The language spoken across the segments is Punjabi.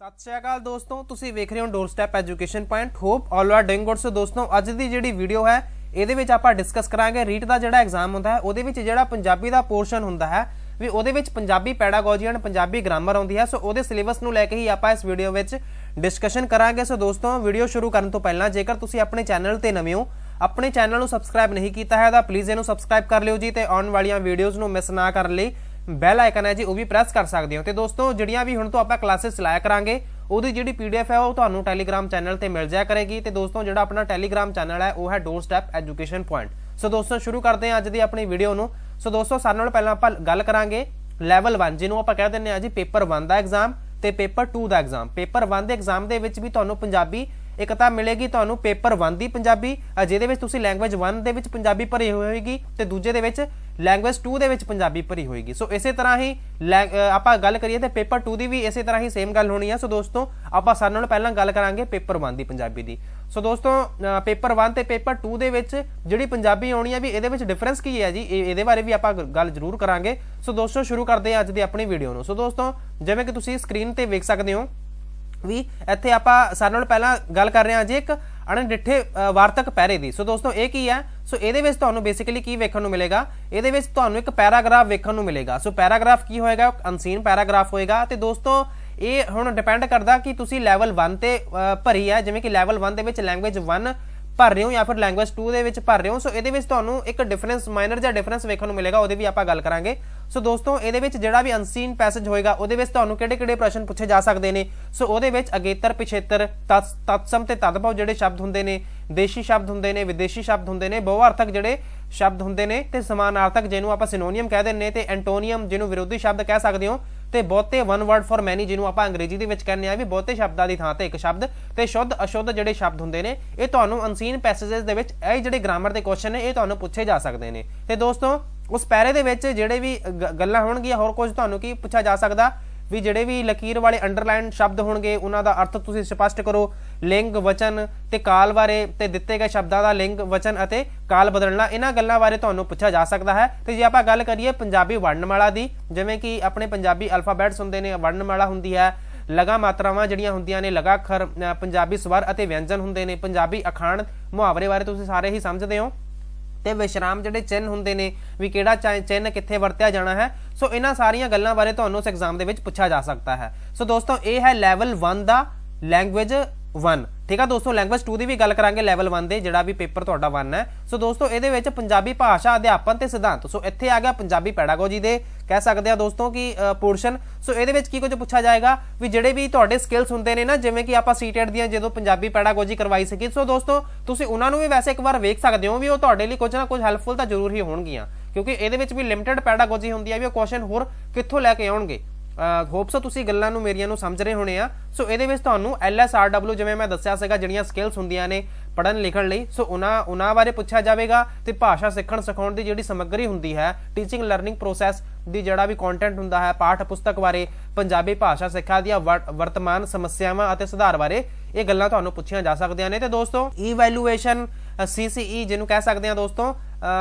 सत श्री अकाल दोस्तों, तुसी वेख रहे हो doorstep education point. Hope all are doing good. So दोस्तों अज दी जिहड़ी वीडियो है ਇਹਦੇ ਵਿੱਚ ਆਪਾਂ ਡਿਸਕਸ ਕਰਾਂਗੇ ਰੀਟ ਦਾ ਜਿਹੜਾ ਐਗਜ਼ਾਮ ਹੁੰਦਾ ਹੈ ਉਹਦੇ ਵਿੱਚ ਜਿਹੜਾ ਪੰਜਾਬੀ ਦਾ ਪੋਰਸ਼ਨ ਹੁੰਦਾ ਹੈ ਵੀ ਉਹਦੇ ਵਿੱਚ Punjabi pedagogy and Punjabi grammar ਆਉਂਦੀ ਹੈ। ਸੋ ਉਹਦੇ ਸਿਲੇਬਸ ਨੂੰ ਲੈ ਕੇ ਹੀ ਆਪਾਂ ਇਸ ਵੀਡੀਓ ਵਿੱਚ डिस्कशन करांगे। सो दोस्तों वीडियो शुरू करने तो पहला जेकर तुसी अपने चैनल ते नवे हो, अपने चैनल को सबसक्राइब नहीं किया है तो प्लीज़ इन्हू सबसक्राइब कर लियो जी, ते आने वाली वीडियोज़ को मिस ना करने लई बैल आइकन है जी वो भी प्रेस कर सकते हो। तो दोस्तों जिहड़ियां भी हुण तो आपां क्लासेस चलाया करांगे ਉਹਦੀ ਜਿਹੜੀ PDF है वो ਤੁਹਾਨੂੰ ਟੈਲੀਗ੍ਰਾਮ ਚੈਨਲ ਤੇ ਮਿਲ ਜਾਇਆ ਕਰੇਗੀ। ਤੇ ਦੋਸਤੋ ਜਿਹੜਾ ਆਪਣਾ ਟੈਲੀਗ੍ਰਾਮ ਚੈਨਲ ਹੈ ਉਹ ਹੈ ਡੋਰਸਟੈਪ ਐਜੂਕੇਸ਼ਨ ਪੁਆਇੰਟ। ਸੋ ਦੋਸਤੋ ਸ਼ੁਰੂ ਕਰਦੇ ਹਾਂ ਅੱਜ ਦੀ ਆਪਣੀ ਵੀਡੀਓ ਨੂੰ। ਸੋ ਦੋਸਤੋ ਸਾਰਿਆਂ ਨਾਲੋਂ ਪਹਿਲਾਂ ਆਪਾਂ ਗੱਲ ਕਰਾਂਗੇ ਲੈਵਲ 1 ਜਿਹਨੂੰ ਆਪਾਂ ਕਹਿ ਦਿੰਦੇ ਆ ਜੀ ਪੇਪਰ 1 ਦਾ ਐਗਜ਼ਾਮ ਤੇ पेपर 2 ਦਾ ਐਗਜ਼ਾਮ। पेपर 1 ਦੇ ਐਗਜ਼ਾਮ ਦੇ ਵਿੱਚ ਵੀ ਤੁਹਾਨੂੰ ਪੰਜਾਬੀ एक तो मिलेगी ਤੁਹਾਨੂੰ पेपर 1 ਦੀ ਪੰਜਾਬੀ ਜਿਹਦੇ ਵਿੱਚ ਤੁਸੀਂ ਲੈਂਗੁਏਜ 1 ਦੇ ਵਿੱਚ ਪੰਜਾਬੀ ਭਰੀ ਹੋਏਗੀ ਤੇ ਦੂਜੇ ਦੇ ਵਿੱਚ ਲੈਂਗੁਏਜ 2 ਦੇ ਵਿੱਚ ਪੰਜਾਬੀ ਭਰੀ ਹੋਏਗੀ। ਸੋ ਇਸੇ ਤਰ੍ਹਾਂ ਹੀ ਆਪਾਂ ਗੱਲ ਕਰੀਏ ਤੇ पेपर 2 ਦੀ ਵੀ ਇਸੇ ਤਰ੍ਹਾਂ ਹੀ ਸੇਮ ਗੱਲ ਹੋਣੀ ਹੈ। ਸੋ ਦੋਸਤੋ ਆਪਾਂ ਸਾਰਿਆਂ ਨਾਲੋਂ ਪਹਿਲਾਂ ਗੱਲ ਕਰਾਂਗੇ पेपर 1 ਦੀ ਪੰਜਾਬੀ ਦੀ। ਸੋ ਦੋਸਤੋ पेपर 1 ਤੇ पेपर 2 ਦੇ ਵਿੱਚ ਜਿਹੜੀ ਪੰਜਾਬੀ ਆਉਣੀ ਹੈ ਵੀ ਇਹਦੇ ਵਿੱਚ ਡਿਫਰੈਂਸ ਕੀ ਹੈ ਜੀ, ਇਹਦੇ ਬਾਰੇ ਵੀ ਆਪਾਂ ਗੱਲ ਜ਼ਰੂਰ ਕਰਾਂਗੇ। ਸੋ ਦੋਸਤੋ ਸ਼ੁਰੂ ਕਰਦੇ ਹਾਂ ਅੱਜ ਦੀ ਆਪਣੀ ਵੀਡੀਓ ਨੂੰ। ਸੋ ਦੋਸਤੋ ਜਿਵੇਂ ਕਿ ਤੁਸੀਂ ਸਕਰੀਨ ਤੇ ਵੇਖ ਸਕਦੇ ਹੋ ਵੀ ਇੱਥੇ ਆਪਾਂ ਸਾਰਿਆਂ ਨਾਲੋਂ ਪਹਿਲਾਂ ਗੱਲ ਕਰ ਰਹੇ ਹਾਂ ਜੀ ਇੱਕ ਅਣਡਿੱਠੇ ਵਾਰਤਕ ਪੈਰੇ ਦੀ। ਸੋ ਦੋਸਤੋ ਇਹ ਕੀ ਹੈ? ਸੋ ਇਹਦੇ ਵਿੱਚ ਤੁਹਾਨੂੰ ਬੇਸਿਕਲੀ ਕੀ ਵੇਖਣ ਨੂੰ ਮਿਲੇਗਾ? ਇਹਦੇ ਵਿੱਚ ਤੁਹਾਨੂੰ ਇੱਕ ਪੈਰਾਗ੍ਰਾਫ ਵੇਖਣ ਨੂੰ ਮਿਲੇਗਾ। ਸੋ ਪੈਰਾਗ੍ਰਾਫ ਕੀ ਹੋਏਗਾ? ਅਨਸੀਨ ਪੈਰਾਗ੍ਰਾਫ ਹੋਏਗਾ। ਤੇ ਦੋਸਤੋ ਇਹ ਹੁਣ ਡਿਪੈਂਡ ਕਰਦਾ ਕਿ ਤੁਸੀਂ ਲੈਵਲ 1 ਤੇ ਭਰੀ ਹੈ, ਜਿਵੇਂ ਕਿ ਲੈਵਲ 1 ਦੇ ਵਿੱਚ ਲੈਂਗੁਏਜ 1 ਭਰ ਰਹੇ ਹੋ ਜਾਂ ਫਿਰ ਲੈਂਗੁਏਜ 2 ਦੇ ਵਿੱਚ ਭਰ ਰਹੇ ਹੋ। ਸੋ ਇਹਦੇ ਵਿੱਚ ਤੁਹਾਨੂੰ ਇੱਕ ਡਿਫਰੈਂਸ ਮਾਈਨਰ ਜਿਹਾ ਡਿਫਰੈਂਸ ਵੇਖਣ ਨੂੰ ਮਿਲੇਗਾ, ਉਹਦੇ ਵੀ ਆਪਾਂ ਗੱਲ ਕਰਾਂਗੇ। ਸੋ ਦੋਸਤੋ ਇਹਦੇ ਵਿੱਚ ਜਿਹੜਾ ਵੀ ਅਨਸੀਨ ਪੈਸੇਜ ਹੋਏਗਾ ਉਹਦੇ ਵਿੱਚ ਤੁਹਾਨੂੰ ਕਿਹੜੇ-ਕਿਹੜੇ ਪ੍ਰਸ਼ਨ ਪੁੱਛੇ ਜਾ ਸਕਦੇ ਨੇ। ਸੋ ਉਹਦੇ ਵਿੱਚ ਅਗੇਤਰ ਪਿਛੇਤਰ ਤਤਸਮ ਤੇ ਤਦਭਵ ਜਿਹੜੇ ਸ਼ਬਦ ਹੁੰਦੇ ਨੇ, ਦੇਸ਼ੀ ਸ਼ਬਦ ਹੁੰਦੇ ਨੇ, ਵਿਦੇਸ਼ੀ ਸ਼ਬਦ ਹੁੰਦੇ ਨੇ, ਬਹੁਅਰਥਕ ਜਿਹੜੇ ਸ਼ਬਦ ਹੁੰਦੇ ਨੇ ਤੇ ਸਮਾਨਾਰਥਕ ਜਿਹਨੂੰ ਆਪਾਂ ਸਿਨੋਨੀਅਮ ਕਹਿ ਦਿੰਦੇ ਤੇ ਐਂਟੋਨੀਅਮ ਜਿਹਨੂੰ ਵਿਰੋਧੀ ਸ਼ਬਦ ਕਹਿ ਸਕਦੇ ਹੋ, ਤੇ ਬਹੁਤੇ ਵਨ ਵਰਡ ਫॉर ਮੈਨੀ ਜਿਹਨੂੰ ਆਪਾਂ ਅੰਗਰੇਜ਼ੀ ਦੇ ਵਿੱਚ ਕਹਿੰਦੇ ਆ ਵੀ ਬਹੁਤੇ ਸ਼ਬਦਾਂ ਦੀ ਥਾਂ ਤੇ ਇੱਕ ਸ਼ਬਦ, ਤੇ ਸ਼ੁੱਧ ਅਸ਼ੁੱਧ ਜਿਹੜੇ ਸ਼ਬਦ ਹੁੰਦੇ ਨੇ ਇਹ ਤੁਹਾਨੂੰ ਅਨਸੀਨ ਪੈਸੇजेस ਦੇ ਵਿੱਚ ਇਹ ਜਿਹੜੇ ਗ੍ਰਾਮਰ ਦੇ ਕੁਐਸਚਨ ਨੇ ਇਹ ਤੁਹਾਨੂੰ ਪੁੱਛੇ ਜਾ ਸਕਦੇ ਨੇ। ਤੇ ਦੋਸਤੋ ਉਸ ਪੈਰੇ ਦੇ ਵਿੱਚ ਜਿਹੜੇ ਵੀ ਗੱਲਾਂ ਹੋਣਗੀਆਂ ਹੋਰ ਕੁਝ ਤੁਹਾਨੂੰ ਕੀ ਪੁੱਛਿਆ ਜਾ ਸਕਦਾ ਵੀ ਜਿਹੜੇ ਵੀ ਲਕੀਰ ਵਾਲੇ ਅੰਡਰਲਾਈਨ ਸ਼ਬਦ ਹੋਣਗੇ ਉਹਨਾਂ ਦਾ ਅਰਥ ਤੁਸੀਂ ਸਪਸ਼ਟ ਕਰੋ। ਲਿੰਗ ਵਚਨ ਤੇ ਕਾਲ ਬਾਰੇ ਤੇ ਦਿੱਤੇ ਗਏ ਸ਼ਬਦਾਂ ਦਾ ਲਿੰਗ ਵਚਨ ਅਤੇ ਕਾਲ ਬਦਲਣਾ ਇਹਨਾਂ ਗੱਲਾਂ ਬਾਰੇ ਤੁਹਾਨੂੰ ਪੁੱਛਿਆ ਜਾ ਸਕਦਾ ਹੈ। ਤੇ ਜੇ ਆਪਾਂ ਗੱਲ ਕਰੀਏ ਪੰਜਾਬੀ ਵਰਣਮਾਲਾ ਦੀ, ਜਿਵੇਂ ਕਿ ਆਪਣੇ ਪੰਜਾਬੀ ਅਲਫਾਬੈਟਸ ਹੁੰਦੇ ਨੇ, ਵਰਣਮਾਲਾ ਹੁੰਦੀ ਹੈ, ਲਗਾ ਮਾਤਰਾਵਾਂ ਜਿਹੜੀਆਂ ਹੁੰਦੀਆਂ ਨੇ, ਲਗਾ ਅੱਖਰ, ਪੰਜਾਬੀ ਸਵਰ ਅਤੇ ਵਿਅੰਜਨ ਹੁੰਦੇ ਨੇ, ਪੰਜਾਬੀ ਅਖਾਣ ਮੁਹਾਵਰੇ ਬਾਰੇ ਤੁਸੀਂ ਸਾਰੇ ਹੀ ਸਮਝਦੇ ਹੋ, ਤੇ ਵਿਸ਼ਰਾਮ ਜਿਹੜੇ ਚਿੰਨ੍ਹ ਹੁੰਦੇ ਨੇ ਵੀ ਕਿਹੜਾ ਚਿੰਨ੍ਹ ਕਿੱਥੇ ਵਰਤਿਆ ਜਾਣਾ ਹੈ। ਸੋ ਇਹਨਾਂ ਸਾਰੀਆਂ ਗੱਲਾਂ ਬਾਰੇ ਤੁਹਾਨੂੰ ਉਸ ਐਗਜ਼ਾਮ ਦੇ ਵਿੱਚ ਪੁੱਛਿਆ ਜਾ ਸਕਦਾ ਹੈ। ਸੋ ਦੋਸਤੋ ਇਹ ਹੈ ਲੈਵਲ 1 ਦਾ ਲੈਂਗੁਏਜ 1। ਠੀਕ ਆ ਦੋਸਤੋ, ਲੈਂਗੁਏਜ 2 ਦੀ ਵੀ ਗੱਲ ਕਰਾਂਗੇ ਲੈਵਲ 1 ਦੇ ਜਿਹੜਾ ਵੀ ਪੇਪਰ ਤੁਹਾਡਾ 1 ਹੈ। ਸੋ ਦੋਸਤੋ ਇਹਦੇ ਵਿੱਚ ਪੰਜਾਬੀ ਭਾਸ਼ਾ ਅਧਿਆਪਨ ਤੇ ਸਿਧਾਂਤ। ਸੋ ਇੱਥੇ ਆ ਗਿਆ ਪੰਜਾਬੀ ਪੈਡਾਗੋਜੀ ਦੇ ਕਹਿ ਸਕਦੇ ਆ ਦੋਸਤੋ ਕਿ ਪੋਰਸ਼ਨ। ਸੋ ਇਹਦੇ ਵਿੱਚ ਕੀ ਕੁਝ ਪੁੱਛਿਆ ਜਾਏਗਾ ਵੀ ਜਿਹੜੇ ਵੀ ਤੁਹਾਡੇ ਸਕਿੱਲਸ ਹੁੰਦੇ ਨੇ ਨਾ, ਜਿਵੇਂ ਕਿ ਆਪਾਂ ਸੀਟੈਟ ਦੀਆਂ ਜਦੋਂ ਪੰਜਾਬੀ ਪੈਡਾਗੋਜੀ ਕਰਵਾਈ ਸੀਗੀ, ਸੋ ਦੋਸਤੋ ਤੁਸੀਂ ਉਹਨਾਂ ਨੂੰ ਵੀ ਵੈਸੇ ਇੱਕ ਵਾਰ ਵੇਖ ਸਕਦੇ ਹੋ ਵੀ ਉਹ ਤੁਹਾਡੇ ਲਈ ਕੁਝ ਨਾ ਕੁਝ ਹੈਲਪਫੁਲ ਤਾਂ ਜ਼ਰੂਰ ਹੀ ਹੋਣਗੀਆਂ, ਕਿਉਂਕਿ ਇਹਦੇ ਵਿੱਚ ਵੀ ਲਿਮਿਟਡ ਪੈਡਾਗੋਜੀ ਹੁੰਦੀ ਹੈ ਵੀ ਉਹ ਕੁਐਸਚਨ ਹੋਰ ਕਿੱਥੋਂ ਲੈ ਕੇ ਆਉਣਗੇ। ਹੋਪਸ ਤੁਸੀਂ ਗੱਲਾਂ ਨੂੰ ਮੇਰੀਆਂ ਨੂੰ ਸਮਝ ਰਹੇ ਹੋਣੇ ਆ। ਸੋ ਇਹਦੇ ਵਿੱਚ ਤੁਹਾਨੂੰ LSRW ਜਿਵੇਂ ਮੈਂ ਦੱਸਿਆ ਸੀਗਾ ਜਿਹੜੀਆਂ ਸਕਿੱਲਸ ਹੁੰਦੀਆਂ ਨੇ ਪੜ੍ਹਨ ਲਿਖਣ ਲਈ, ਸੋ ਉਹਨਾਂ ਬਾਰੇ ਪੁੱਛਿਆ ਜਾਵੇਗਾ। ਤੇ ਭਾਸ਼ਾ ਸਿੱਖਣ ਸਿਖਾਉਣ ਦੀ ਜਿਹੜੀ ਸਮੱਗਰੀ ਹੁੰਦੀ ਹੈ, ਟੀਚਿੰਗ ਲਰਨਿੰਗ ਪ੍ਰੋਸੈਸ ਦੀ ਜਿਹੜਾ ਵੀ ਕੰਟੈਂਟ ਹੁੰਦਾ ਹੈ, ਪਾਠ ਪੁਸਤਕ ਬਾਰੇ, ਪੰਜਾਬੀ ਭਾਸ਼ਾ ਸਿੱਖਿਆ ਦੀਆਂ ਵਰਤਮਾਨ ਸਮੱਸਿਆਵਾਂ ਅਤੇ ਸੁਧਾਰ ਬਾਰੇ ਇਹ ਗੱਲਾਂ ਤੁਹਾਨੂੰ ਪੁੱਛੀਆਂ ਜਾ ਸਕਦੀਆਂ ਨੇ। ਤੇ ਦੋਸਤੋ ਇਵੈਲੂਏਸ਼ਨ CCE ਜਿਹਨੂੰ ਕਹਿ ਸਕਦੇ ਆ ਦੋਸਤੋ,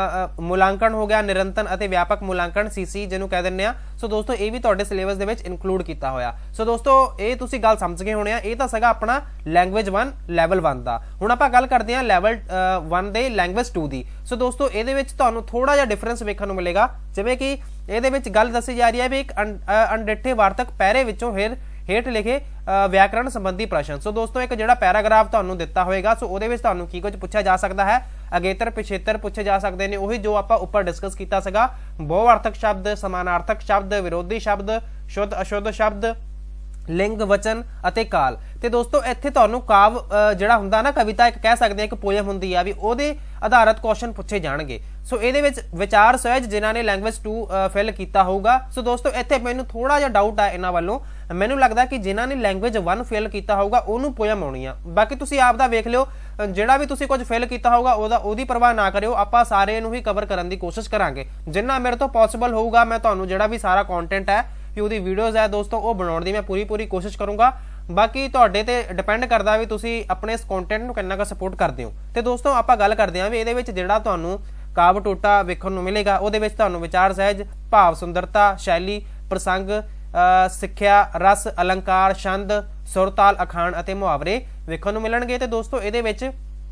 ਮੁਲਾਂਕਣ ਹੋ ਗਿਆ, ਨਿਰੰਤਰ ਅਤੇ ਵਿਆਪਕ ਮੁਲਾਂਕਣ CCE ਜਿਹਨੂੰ ਕਹਿ ਦਿੰਦੇ ਆ। ਸੋ ਦੋਸਤੋ ਇਹ ਵੀ ਤੁਹਾਡੇ ਸਿਲੇਬਸ ਦੇ ਵਿੱਚ ਇਨਕਲੂਡ ਕੀਤਾ ਹੋਇਆ। ਸੋ ਦੋਸਤੋ ਇਹ ਤੁਸੀਂ ਗੱਲ ਸਮਝ ਗਏ ਹੋਣੇ ਆ। ਇਹ ਤਾਂ ਸੀਗਾ ਆਪਣਾ ਲੈਂਗੁਏਜ 1 ਲੈਵਲ 1 ਦਾ। ਹੁਣ ਆਪਾਂ ਗੱਲ ਕਰਦੇ ਹਾਂ ਲੈਵਲ 1 ਦੇ ਲੈਂਗੁਏਜ 2 ਦੀ। ਸੋ ਦੋਸਤੋ ਇਹਦੇ ਵਿੱਚ ਤੁਹਾਨੂੰ ਥੋੜਾ ਜਿਹਾ ਡਿਫਰੈਂਸ ਵੇਖਣ ਨੂੰ ਮਿਲੇਗਾ, ਜਿਵੇਂ ਕਿ ਇਹਦੇ ਵਿੱਚ ਗੱਲ ਦੱਸੀ ਜਾ ਰਹੀ ਹੈ ਵੀ ਇੱਕ ਅਣਡਿੱਠੇ ਵਾਰਤਕ ਪੈਰੇ ਵਿੱਚੋਂ ਹੇਠ ਲਿਖੇ ਵਿਆਕਰਣ ਸੰਬੰਧੀ ਪ੍ਰਸ਼ਨ। ਸੋ ਦੋਸਤੋ ਇੱਕ ਜਿਹੜਾ ਪੈਰਾਗ੍ਰਾਫ ਤੁਹਾਨੂੰ ਦਿੱਤਾ ਹੋਏਗਾ, ਸੋ ਉਹਦੇ ਵਿੱਚ ਤੁਹਾਨੂੰ ਕੀ ਕੁਝ ਪੁੱਛਿਆ ਜਾ ਸਕਦਾ ਹੈ? ਅਗੇਤਰ ਪਿਛੇਤਰ ਪੁੱਛੇ ਜਾ ਸਕਦੇ ਨੇ, ਉਹੀ ਜੋ ਆਪਾਂ ਉੱਪਰ ਡਿਸਕਸ ਕੀਤਾ ਸੀਗਾ, ਬਹੁਅਰਥਕ ਸ਼ਬਦ, ਸਮਾਨਾਰਥਕ ਸ਼ਬਦ, ਵਿਰੋਧੀ ਸ਼ਬਦ, ਸ਼ੁੱਧ ਅਸ਼ੁੱਧ ਸ਼ਬਦ, ਲਿੰਗ ਵਚਨ ਅਤੇ ਕਾਲ। ਤੇ ਦੋਸਤੋ ਇੱਥੇ ਤੁਹਾਨੂੰ ਕਾਵ ਜਿਹੜਾ ਹੁੰਦਾ ਨਾ, ਕਵਿਤਾ ਇੱਕ ਕਹਿ ਸਕਦੇ ਆ, ਇੱਕ ਪੋਇਮ ਹੁੰਦੀ ਆ ਵੀ ਉਹਦੇ ਆਧਾਰਿਤ ਕੁਐਸਚਨ ਪੁੱਛੇ ਜਾਣਗੇ। ਸੋ ਇਹਦੇ ਵਿੱਚ ਵਿਚਾਰ ਸਹਿਜ ਜਿਨ੍ਹਾਂ ਨੇ ਲੈਂਗੁਏਜ 2 ਫਿਲ ਕੀਤਾ ਹੋਊਗਾ। ਸੋ ਦੋਸਤੋ ਇੱਥੇ ਮੈਨੂੰ ਥੋੜਾ ਜਿਹਾ ਡਾਊਟ ਆ ਇਹਨਾਂ ਵੱਲੋਂ, ਮੈਨੂੰ ਲੱਗਦਾ ਕਿ ਜਿਨ੍ਹਾਂ ਨੇ ਲੈਂਗੁਏਜ 1 ਫਿਲ ਕੀਤਾ ਹੋਊਗਾ ਉਹਨੂੰ ਪੋਇਮ ਆਉਣੀ ਆ। ਬਾਕੀ ਤੁਸੀਂ ਆਪ ਦਾ ਵੇਖ ਲਿਓ, ਜਿਹੜਾ ਵੀ ਤੁਸੀਂ ਕੁਝ ਫਿਲ ਕੀਤਾ ਹੋਊਗਾ ਉਹਦੀ ਪਰਵਾਹ ਨਾ ਕਰਿਓ, ਆਪਾਂ ਸਾਰੇ ਨੂੰ ਹੀ ਕਵਰ ਕਰਨ ਦੀ ਕੋਸ਼ਿਸ਼ ਕਰਾਂਗੇ ਜਿੰਨਾ ਮੇਰੇ ਤੋਂ ਪੋਸੀਬਲ ਹੋਊਗਾ। ਮੈਂ ਤੁਹਾਨੂੰ ਜਿਹੜਾ ਵੀ ਸਾਰਾ ਕੰਟੈਂਟ ਹੈ ਵੀ ਉਹਦੀ ਵੀਡੀਓਜ਼ ਹੈ ਦੋਸਤੋ ਉਹ ਬਣਾਉਣ ਦੀ ਮੈਂ ਪੂਰੀ ਕੋਸ਼ਿਸ਼ ਕਰੂੰਗਾ। ਬਾਕੀ ਤੁਹਾਡੇ ਤੇ ਡਿਪੈਂਡ ਕਰਦਾ ਵੀ ਤੁਸੀਂ ਆਪਣੇ ਇਸ ਕੰਟੈਂਟ ਨੂੰ ਕਿੰਨਾ ਕੁ ਸਪੋਰਟ ਕਰਦੇ ਹੋ। ਤੇ ਦੋਸਤੋ ਆਪਾਂ ਗੱਲ ਕਰਦੇ ਹਾਂ ਵੀ ਇਹਦੇ ਵਿੱਚ ਜਿਹੜਾ ਤੁਹਾਨੂੰ ਕਾਵ ਟੋਟਾ ਵੇਖਣ ਨੂੰ ਮਿਲੇਗਾ ਉਹਦੇ ਵਿੱਚ ਤੁਹਾਨੂੰ ਵਿਚਾਰ ਸਹਿਜ, ਭਾਵ ਸੁੰਦਰਤਾ, ਸ਼ੈਲੀ, ਪ੍ਰਸੰਗ, ਸਿੱਖਿਆ ਰਸ अलंकार छंद सुर ताल अखाण ਅਤੇ मुहावरे ਵੇਖਣ ਨੂੰ ਮਿਲਣਗੇ। ਤੇ ਦੋਸਤੋ ਇਹਦੇ ਵਿੱਚ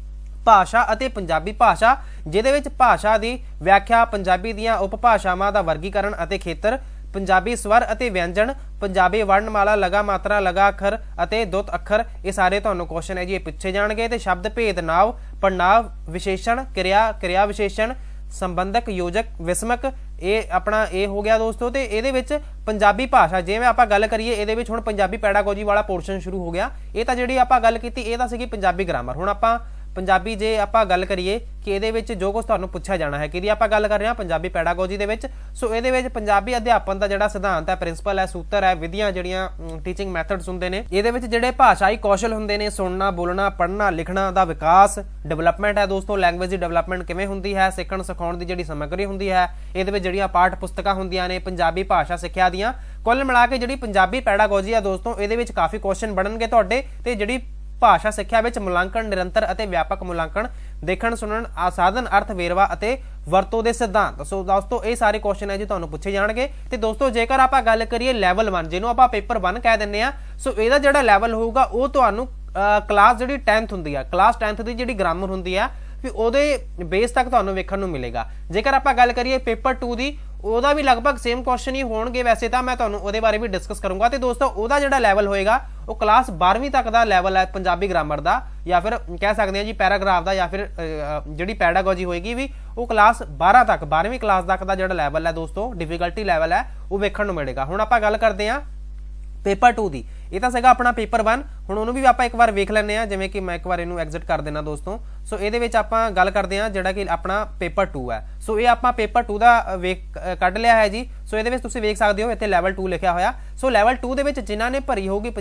भाषा ਅਤੇ ਪੰਜਾਬੀ ਭਾਸ਼ਾ, ਜਿਹਦੇ ਵਿੱਚ ਭਾਸ਼ਾ ਦੀ ਵਿਆਖਿਆ, ਪੰਜਾਬੀ ਦੀਆਂ ਉਪਭਾਸ਼ਾਵਾਂ ਦਾ ਵਰਗੀਕਰਨ ਅਤੇ ਖੇਤਰ, ਪੰਜਾਬੀ ਸਵਰ ਅਤੇ ਵਿਅੰਜਨ, ਪੰਜਾਬੀ ਵਰਣਮਾਲਾ, ਲਗਾ ਮਾਤਰਾ, ਲਗਾ ਅੱਖਰ ਅਤੇ ਦੁੱਤ ਅੱਖਰ, ਇਹ ਸਾਰੇ ਤੁਹਾਨੂੰ ਕੁਐਸਚਨ ਹੈ ਜੀ ਇਹ ਪੁੱਛੇ ਜਾਣਗੇ। ਤੇ ਸ਼ਬਦ ਭੇਦ, ਨਾਂਵ, ਪੜਨਾਂਵ, ਵਿਸ਼ੇਸ਼ਣ, ਕਿਰਿਆ, ਕਿਰਿਆ ਵਿਸ਼ੇਸ਼ਣ, संबंधक, योजक, विस्मक, ये अपना ये हो गया दोस्तों। तो ये पंजाबी भाषा जिवें आपां गल करिए ये हुण पंजाबी पैडागोजी वाला पोर्शन शुरू हो गया। ये तो जिहड़ी आपां गल कीती ये तां सीगी पंजाबी ग्रामर। हुण आपां पंजाबी जे आपां गल करिए कि ये जो कुछ तुहानूं पुछया जाना है कि आपां गल कर रहे हैं पंजाबी पैडागोजी दे विच। सो ये पंजाबी अध्यापन का जिहड़ा सिद्धांत है, प्रिंसिपल है, सूत्र है, विधियां जिहड़ियां टीचिंग मैथड्स हुंदे ने, इहदे विच जिहड़े भाषाई कौशल हुंदे ने, सुनना, बोलना, पढ़ना, लिखना दा विकास, डेवलपमेंट है दोस्तों, लैंगुएज दी डेवलपमेंट किवें हुंदी है, सिखण सिखाउण दी जिहड़ी समग्री हुंदी है, इहदे विच जिहड़ियां पाठ पुस्तकां हुंदियां ने पंजाबी भाषा सिक्ख्या दीयां, कुल मिला के जिहड़ी पंजाबी पैडागोजी है दोस्तों इहदे विच काफ़ी क्वेश्चन बनणगे तुहाडे। ते जिहड़ी भाषा सिक्ख्या विच मुलांकन, निरंतर ਅਤੇ व्यापक मुलांकन, देखण सुनण, साधन, अर्थ, वेरवा ਅਤੇ ਵਰਤੋਂ ਦੇ सिद्धांत। सो दोस्तों ये सारे क्वेश्चन है जी ਤੁਹਾਨੂੰ ਪੁੱਛੇ ਜਾਣਗੇ। ਤੇ ਦੋਸਤੋ ਜੇਕਰ ਆਪਾਂ ਗੱਲ ਕਰੀਏ ਲੈਵਲ 1 ਜਿਹਨੂੰ ਆਪਾਂ ਪੇਪਰ 1 ਕਹਿ ਦਿੰਨੇ ਆ, ਸੋ ਇਹਦਾ ਜਿਹੜਾ ਲੈਵਲ ਹੋਊਗਾ ਉਹ ਤੁਹਾਨੂੰ ਕਲਾਸ ਜਿਹੜੀ 10th ਹੁੰਦੀ ਆ, ਕਲਾਸ 10th ਦੀ ਜਿਹੜੀ ਗ੍ਰਾਮਰ ਹੁੰਦੀ ਆ ਵੀ ਉਹਦੇ ਬੇਸ ਤੱਕ ਤੁਹਾਨੂੰ ਵੇਖਣ ਨੂੰ ਮਿਲੇਗਾ। ਜੇਕਰ ਆਪਾਂ ਗੱਲ ਕਰੀਏ ਪੇਪਰ 2 ਦੀ, ਉਹਦਾ ਵੀ ਲਗਭਗ ਸੇਮ ਕੁਐਸਚਨ ਹੀ ਹੋਣਗੇ ਵੈਸੇ ਤਾਂ, ਮੈਂ ਤੁਹਾਨੂੰ ਉਹਦੇ ਬਾਰੇ ਵੀ ਡਿਸਕਸ ਕਰੂੰਗਾ। ਤੇ ਦੋਸਤੋ ਉਹਦਾ ਜਿਹੜਾ ਲੈਵਲ ਹੋਏਗਾ ਉਹ ਕਲਾਸ 12ਵੀਂ ਤੱਕ ਦਾ ਲੈਵਲ ਹੈ ਪੰਜਾਬੀ ਗ੍ਰਾਮਰ ਦਾ, ਜਾਂ ਫਿਰ ਕਹਿ ਸਕਦੇ ਹਾਂ ਜੀ ਪੈਰਾਗ੍ਰਾਫ ਦਾ, ਜਾਂ ਫਿਰ ਜਿਹੜੀ ਪੈਡਾਗੋਜੀ ਹੋਏਗੀ ਵੀ ਉਹ ਕਲਾਸ 12 ਤੱਕ, 12ਵੀਂ ਕਲਾਸ ਤੱਕ ਦਾ ਜਿਹੜਾ ਲੈਵਲ ਹੈ ਦੋਸਤੋ, ਡਿਫਿਕਲਟੀ ਲੈਵਲ ਹੈ ਉਹ ਵੇਖਣ ਨੂੰ ਮਿਲੇਗਾ। ਹੁਣ ਆਪਾਂ ਗੱਲ ਕਰਦੇ ਹਾਂ पेपर 2 ਦੀ। ਇਹ ਤਾਂ ਸੀਗਾ ਆਪਣਾ पेपर 1। ਹੁਣ ਉਹਨੂੰ ਵੀ ਆਪਾਂ ਇੱਕ ਵਾਰ ਵੇਖ ਲੈਂਦੇ ਆ, ਜਿਵੇਂ ਕਿ ਮੈਂ ਇੱਕ ਵਾਰ ਇਹਨੂੰ ਐਗਜ਼ਿਟ ਕਰ ਦੇਣਾ ਦੋਸਤੋ। ਸੋ ਇਹਦੇ ਵਿੱਚ ਆਪਾਂ ਗੱਲ ਕਰਦੇ ਆ ਜਿਹੜਾ ਕਿ ਆਪਣਾ पेपर 2 ਹੈ। ਸੋ ਇਹ ਆਪਾਂ पेपर 2 ਦਾ ਕੱਢ ਲਿਆ ਹੈ ਜੀ। ਸੋ ਇਹਦੇ ਵਿੱਚ ਤੁਸੀਂ ਵੇਖ ਸਕਦੇ ਹੋ ਇੱਥੇ ਲੈਵਲ 2 ਲਿਖਿਆ ਹੋਇਆ। ਸੋ ਲੈਵਲ 2 ਦੇ ਵਿੱਚ ਜਿਨ੍ਹਾਂ ਨੇ ਭਰੀ ਹੋਊਗੀ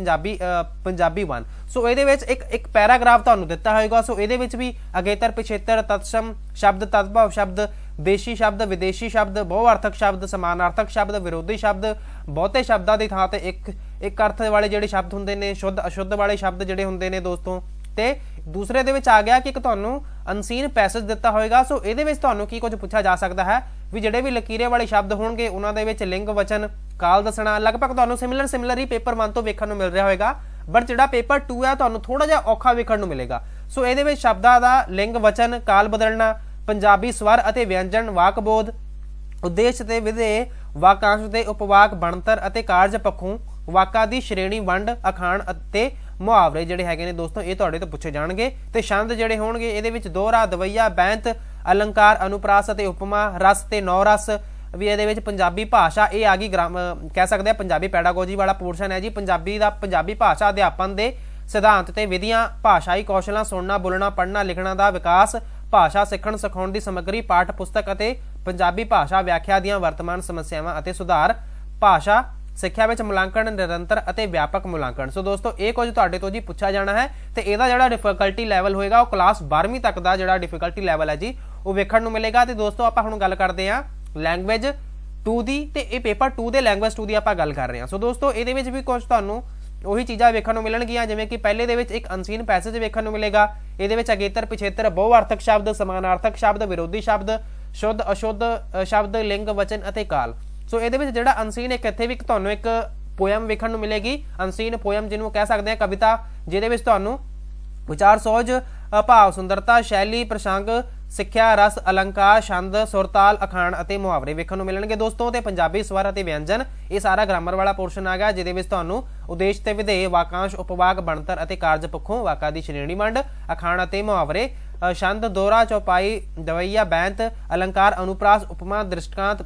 ਪੰਜਾਬੀ 1, ਸੋ ਇਹਦੇ ਵਿੱਚ ਇੱਕ ਪੈਰਾਗ੍ਰਾਫ ਤੁਹਾਨੂੰ ਦਿੱਤਾ ਹੋਏਗਾ। ਸੋ ਇਹਦੇ ਵਿੱਚ ਵੀ ਅਗੇਤਰ, ਪਿਛੇਤਰ, ਤਤਸਮ ਸ਼ਬਦ, ਤਦਭਵ ਸ਼ਬਦ, ਦੇਸ਼ੀ ਸ਼ਬਦ, ਵਿਦੇਸ਼ੀ ਸ਼ਬਦ, ਬਹੁਅਰਥਕ ਸ਼ਬਦ, ਸਮਾਨਾਰਥਕ ਸ਼ਬਦ, ਵਿਰੋਧੀ ਸ਼ਬਦ, ਬਹੁਤੇ ਸ਼ਬਦਾਂ ਦੀ ਥਾਂ ਤੇ ਇੱਕ ਅਰਥ ਵਾਲੇ ਜਿਹੜੇ ਸ਼ਬਦ ਹੁੰਦੇ ਨੇ, ਸ਼ੁੱਧ ਅਸ਼ੁੱਧ ਵਾਲੇ ਸ਼ਬਦ ਜਿਹੜੇ ਹੁੰਦੇ ਨੇ ਦੋਸਤੋ। ਤੇ ਦੂਸਰੇ ਦੇ ਵਿੱਚ ਆ ਗਿਆ ਕਿ ਇੱਕ ਤੁਹਾਨੂੰ ਅਨਸੀਨ ਪੈਸੇਜ ਦਿੱਤਾ ਹੋਏਗਾ। ਸੋ ਇਹਦੇ ਵਿੱਚ ਤੁਹਾਨੂੰ ਕੀ ਕੁਝ ਪੁੱਛਿਆ ਜਾ ਸਕਦਾ ਹੈ ਵੀ ਜਿਹੜੇ ਵੀ ਲਕੀਰੇ ਵਾਲੇ ਸ਼ਬਦ ਹੋਣਗੇ ਉਹਨਾਂ ਦੇ ਵਿੱਚ ਲਿੰਗ, ਵਚਨ, ਕਾਲ ਦੱਸਣਾ। ਲਗਭਗ ਤੁਹਾਨੂੰ ਸਿਮਿਲਰ ਹੀ पेपर 1 ਤੋਂ ਵੇਖਣ ਨੂੰ ਮਿਲ ਰਿਹਾ ਹੋਏਗਾ, ਬਟ ਜਿਹੜਾ पेपर 2 ਹੈ ਤੁਹਾਨੂੰ ਥੋੜਾ ਜਿਹਾ ਔਖਾ ਵੇਖਣ ਨੂੰ ਮਿਲੇਗਾ। ਸੋ ਇਹਦੇ ਵਿੱਚ ਸ਼ਬਦਾਂ ਦਾ ਲਿੰਗ, ਵਚਨ, ਕਾਲ ਬਦਲਣਾ, ਪੰਜਾਬੀ ਸਵਰ ਅਤੇ ਵਿਅੰਜਨ, ਵਾਕਬੋਧ, ਉਦੇਸ਼ ਤੇ ਵਿਧੇਯ, ਵਾਕਾਂਸ਼ ਤੇ ਉਪਵਾਕ, ਬਣਤਰ ਅਤੇ ਕਾਰਜ ਪੱਖੋਂ ਵਾਕਾਂ ਦੀ ਸ਼੍ਰੇਣੀ, ਵੰਡ, ਅਖਾਣ ਅਤੇ ਮੁਹਾਵਰੇ ਜਿਹੜੇ ਹੈਗੇ ਨੇ ਦੋਸਤੋ ਇਹ ਤੁਹਾਡੇ ਤੋਂ ਪੁੱਛੇ ਜਾਣਗੇ। ਤੇ ਛੰਦ ਜਿਹੜੇ ਹੋਣਗੇ ਇਹਦੇ ਵਿੱਚ ਦੋਹਰਾ, ਦਵਈਆ, ਬੈਂਤ, ਅਲੰਕਾਰ, ਅਨੁਪਰਾਸ ਅਤੇ ਉਪਮਾ, ਰਸ ਤੇ ਨੌ ਰਸ ਵੀ ਇਹਦੇ ਵਿੱਚ ਪੰਜਾਬੀ ਭਾਸ਼ਾ ਇਹ ਆ ਗਈ। ਕਹਿ ਸਕਦੇ ਆ ਪੰਜਾਬੀ ਪੈਡਾਗੋਜੀ ਵਾਲਾ ਪੋਰਸ਼ਨ ਹੈ ਜੀ। ਪੰਜਾਬੀ ਭਾਸ਼ਾ ਅਧਿਆਪਨ ਦੇ ਸਿਧਾਂਤ ਤੇ ਵਿਧੀਆਂ, ਭਾਸ਼ਾਈ ਕੌਸ਼ਲਾਂ, ਸੁਣਨਾ, ਬੋਲਣਾ, ਪੜ੍ਹਨਾ, ਲਿਖਣਾ ਦਾ ਵਿਕਾਸ, ਭਾਸ਼ਾ ਸਿੱਖਣ ਸਿਖਾਉਣ ਦੀ ਸਮੱਗਰੀ, ਪਾਠ ਪੁਸਤਕ ਅਤੇ ਪੰਜਾਬੀ ਭਾਸ਼ਾ ਵਿਆਖਿਆ ਦੀਆਂ ਵਰਤਮਾਨ ਸਮੱਸਿਆਵਾਂ ਅਤੇ ਸੁਧਾਰ, ਭਾਸ਼ਾ ਸਿੱਖਿਆ ਵਿੱਚ ਮੁਲਾਂਕਣ, ਨਿਰੰਤਰ ਅਤੇ ਵਿਆਪਕ ਮੁਲਾਂਕਣ। ਸੋ ਦੋਸਤੋ ਇਹ ਕੁਝ ਤੁਹਾਡੇ ਤੋਂ ਜੀ ਪੁੱਛਿਆ ਜਾਣਾ ਹੈ। ਤੇ ਇਹਦਾ ਜਿਹੜਾ ਡਿਫਿਕਲਟੀ ਲੈਵਲ ਹੋਏਗਾ ਉਹ ਕਲਾਸ 12ਵੀਂ ਤੱਕ ਦਾ ਜਿਹੜਾ ਡਿਫਿਕਲਟੀ ਲੈਵਲ ਹੈ ਜੀ ਉਹ ਵੇਖਣ ਨੂੰ ਮਿਲੇਗਾ। ਤੇ ਦੋਸਤੋ ਆਪਾਂ ਹੁਣ ਗੱਲ ਕਰਦੇ ਹਾਂ ਲੈਂਗੁਏਜ 2 ਦੀ। ਤੇ ਇਹ पेपर 2 ਦੇ ਲੈਂਗੁਏਜ 2 ਦੀ ਆਪਾਂ ਗੱਲ ਕਰ ਰਹੇ ਹਾਂ। ਸੋ ਦੋਸਤੋ ਇਹਦੇ ਵਿੱਚ ਵੀ ਕੁਝ ਤੁਹਾਨੂੰ ਉਹੀ ਚੀਜ਼ਾਂ ਵੇਖਣ ਨੂੰ ਮਿਲਣਗੀਆਂ, ਜਿਵੇਂ ਕਿ ਪਹਿਲੇ ਦੇ ਵਿੱਚ ਇੱਕ ਅਨਸੀਨ ਪੈਸੇਜ ਵੇਖਣ ਨੂੰ ਮਿਲੇਗਾ। ਇਹਦੇ ਵਿੱਚ ਅਗੇਤਰ, ਪਿਛੇਤਰ, ਬਹੁਅਰਥਕ ਸ਼ਬਦ, ਸਮਾਨਾਰਥਕ ਸ਼ਬਦ, ਵਿਰੋਧੀ ਸ਼ਬਦ, ਸ਼ੁੱਧ ਅਸ਼ੁੱਧ ਸ਼ਬਦ, ਲਿੰਗ, ਵਚਨ ਅਤੇ ਕਾਲ। ਸੋ ਇਹਦੇ ਵਿੱਚ ਜਿਹੜਾ ਅਨਸੀਨ ਇੱਕ ਇੱਥੇ ਵੀ ਤੁਹਾਨੂੰ ਇੱਕ ਪੋਇਮ ਵੇਖਣ ਨੂੰ ਮਿਲੇਗੀ। ਅਨਸੀਨ ਪੋਇਮ ਜਿਹਨੂੰ ਕਹਿ ਸਕਦੇ ਆ ਕਵਿਤਾ, ਜਿਹਦੇ ਵਿੱਚ ਤੁਹਾਨੂੰ ਵਿਚਾਰ, ਸੋਝ, ਭਾਵ, ਸੁੰਦਰਤਾ, ਸ਼ੈਲੀ, ਪ੍ਰਸੰਗ, ਸਿੱਖਿਆ, ਰਸ, ਅਲੰਕਾਰ, ਛੰਦ, ਸੁਰਤਾਲ, ਅਖਾਣ ਅਤੇ ਮੁਹਾਵਰੇ ਵੇਖਣ ਨੂੰ ਮਿਲਣਗੇ ਦੋਸਤੋ। ਤੇ ਪੰਜਾਬੀ ਸਵਰ ਅਤੇ ਵਿਅੰਜਨ ਇਹ ਸਾਰਾ ਗ੍ਰਾਮਰ ਵਾਲਾ ਪੋਰਸ਼ਨ ਆ ਗਿਆ, ਜਿਹਦੇ ਵਿੱਚ ਤੁਹਾਨੂੰ ਉਦੇਸ਼ ਤੇ ਵਿਧੇਯ, ਵਾਕਾਂਸ਼, ਉਪਵਾਕ, ਬਣਤਰ ਅਤੇ ਕਾਰਜ ਪੱਖੋਂ ਵਾਕਾਂ ਦੀ ਸ਼੍ਰੇਣੀ, ਵੰਡ, ਅਖਾਣ ਅਤੇ ਮੁਹਾਵਰੇ, ਛੰਦ, ਦੋਹਰਾ, ਚੌਪਾਈ, ਦਵਈਆ, ਬੈਂਤ, ਅਲੰਕਾਰ, ਅਨੁਪਰਾਸ, ਉਪਮਾ, ਦ੍ਰਿਸ਼ਟਾਂਤ,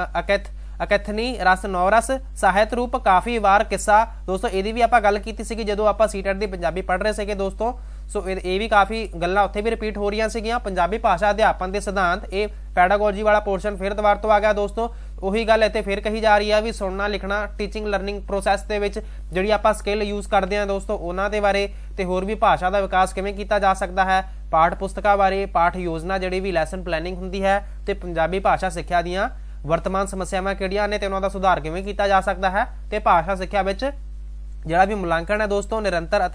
ਅਕੈਥਨੀ, ਰਸ, ਨੌ ਰਸ, ਸਾਹਿਤ ਰੂਪ, ਕਾਫੀ, ਵਾਰ, ਕਿੱਸਾ। ਦੋਸਤੋ ਇਹਦੀ ਵੀ ਆਪਾਂ ਗੱਲ ਕੀਤੀ ਸੀਗੀ ਜਦੋਂ ਆਪਾਂ ਸੀਟੈਟ ਦੀ ਪੰਜਾਬੀ ਪੜ੍ਹ ਰਹੇ ਸੀਗੇ ਦੋਸਤੋ। ਸੋ ਇਹ ਵੀ ਕਾਫੀ ਗੱਲਾਂ ਉੱਥੇ ਵੀ ਰਿਪੀਟ ਹੋ ਰਹੀਆਂ ਸੀਗੀਆਂ। ਪੰਜਾਬੀ ਭਾਸ਼ਾ ਅਧਿਆਪਨ ਦੇ ਸਿਧਾਂਤ ਇਹ ਪੈਡਾਗੋਜੀ ਵਾਲਾ ਪੋਰਸ਼ਨ ਫਿਰ ਦੁਬਾਰਾ ਤੋਂ ਆ ਗਿਆ ਦੋਸਤੋ। ਉਹੀ ਗੱਲ ਇੱਥੇ ਫਿਰ ਕਹੀ ਜਾ ਰਹੀ ਆ ਵੀ ਸੁਣਨਾ, ਲਿਖਣਾ, ਟੀਚਿੰਗ ਲਰਨਿੰਗ ਪ੍ਰੋਸੈਸ ਦੇ ਵਿੱਚ ਜਿਹੜੀ ਆਪਾਂ ਸਕਿੱਲ ਯੂਜ਼ ਕਰਦੇ ਹਾਂ ਦੋਸਤੋ ਉਹਨਾਂ ਦੇ ਬਾਰੇ, ਤੇ ਹੋਰ ਵੀ ਭਾਸ਼ਾ ਦਾ ਵਿਕਾਸ ਕਿਵੇਂ ਕੀਤਾ ਜਾ ਸਕਦਾ ਹੈ, ਪਾਠ ਪੁਸਤਕਾਂ ਬਾਰੇ, ਪਾਠ ਯੋਜਨਾ ਜਿਹੜੀ ਵੀ ਲੈਸਨ ਪਲੈਨਿੰਗ ਹੁੰਦੀ ਹੈ, ਤੇ ਪੰਜਾਬੀ ਭਾਸ਼ਾ ਸਿੱਖਿਆ ਦੀਆਂ ਵਰਤਮਾਨ ਸਮੱਸਿਆਵਾਂ ਕਿਹੜੀਆਂ ਨੇ ਤੇ ਉਹਨਾਂ ਦਾ ਸੁਧਾਰ ਕਿਵੇਂ ਕੀਤਾ ਜਾ ਸਕਦਾ ਹੈ, ਤੇ ਭਾਸ਼ਾ ਸਿੱਖਿਆ ਵਿੱਚ ਜਿਹੜਾ ਵੀ ਮੁਲਾਂਕਣ ਹੈ ਦੋਸਤੋ ਨਿਰੰਤਰ ਅਤੇ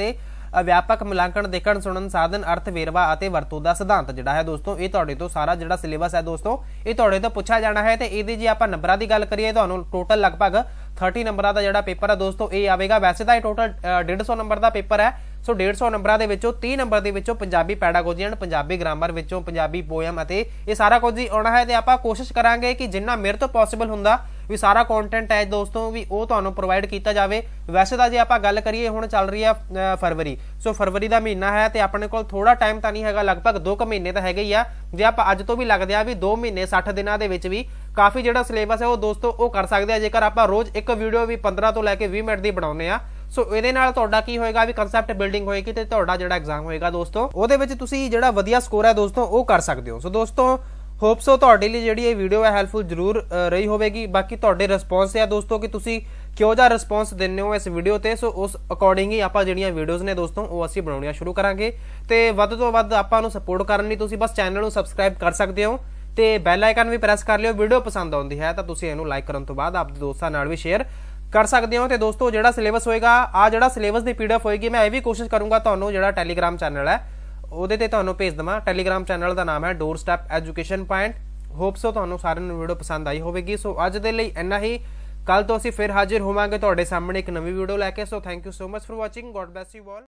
व्यापक मुलांकन देखण सुनन साधन अर्थ वेरवा अते वरतों दा सिद्धांत जिहड़ा है दोस्तों ये तुहाडे तो सारा जिहड़ा सिलेबस है दोस्तों ये तुहाडे तो पूछा जाना है। ते इहदी जे आपां नंबरां दी गल करिए तुहानूं टोटल लगभग 30 नंबरां दा जिहड़ा पेपर है दोस्तों ये आवेगा। वैसे तां टोटल 150 नंबर दा पेपर है। सो 150 नंबरां दे विचों 30 नंबर दे विचों Punjabi pedagogy and Punjabi grammar विचों पंजाबी पोएम अते ये सारा कुछ ही आउणा है। ते आपां कोशिश करांगे कि जिन्ना मेरे तो पॉसिबल हुंदा भी सारा कंटेंट है दोस्तों भी वो तुहानूं प्रोवाइड किया जाए। वैसे तो जे आपां गल करिए हुण चल रही है फरवरी, सो फरवरी का महीना है तो अपने कोल थोड़ा टाइम तो नहीं है, लगभग 2 महीने तो है ही आ। जे आप अज तो भी लगते हैं भी 2 महीने 60 दिनों के भी काफ़ी जो सिलेबस है वो दोस्तों वो कर सकते हैं जेकर आप रोज़ एक वीडियो भी 15 तो लैके 20 मिनट की बनाने आ। सो ये की होएगा भी कंसैप्ट बिल्डिंग होएगी तो तुहाडा जिहड़ा एग्जाम होएगा दोस्तों वो जिहड़ा वधिया स्कोर है दोस्तों वो कर सकते हो। सो दोस्तों होप सो तुहाडे लई जिहड़ी ये वीडियो है हैल्पफुल जरूर रही होगी। बाकी तुहाडे रिस्पॉन्स है दोस्तों कि तुसीं किहो जिहा रिस्पॉन्स दिंदे हो इस वीडियो ते, सो उस अकॉर्डिंग ही आपां जिहड़ियां वीडियोज़ ने दोस्तों वो असीं बनाउणियां शुरू करांगे। ते वध तो वध आपां नूं सपोर्ट करन लई तुसीं बस चैनल नूं सबसक्राइब कर सकते हो ते बैल आइकन भी प्रेस कर लिओ। वीडियो पसंद आउंदी है तो तुसीं इहनूं लाइक करन तो बाद आपदे दोस्तां नाल भी शेयर कर सकते हो। तो दोस्तों जिहड़ा सिलेबस होएगा आ जिहड़ा सिलेबस की PDF होएगी मैं ये भी कोशिश करूँगा तुहानूं जिहड़ा टैलीग्राम चैनल है ਉਹਦੇ ਤੇ ਤੁਹਾਨੂੰ ਭੇਜ ਦਵਾਂ। ਟੈਲੀਗ੍ਰਾਮ ਚੈਨਲ ਦਾ ਨਾਮ ਹੈ door step education point. Hope so ਤੁਹਾਨੂੰ ਸਾਰਿਆਂ ਨੂੰ ਵੀਡੀਓ ਪਸੰਦ ਆਈ ਹੋਵੇਗੀ। ਸੋ ਅੱਜ ਦੇ ਲਈ ਇੰਨਾ ਹੀ, ਕੱਲ ਤੋਂ ਅਸੀਂ ਫਿਰ ਹਾਜ਼ਰ ਹੋਵਾਂਗੇ ਤੁਹਾਡੇ ਸਾਹਮਣੇ ਇੱਕ ਨਵੀਂ ਵੀਡੀਓ ਲੈ ਕੇ। So thank you so much for watching, God bless you all.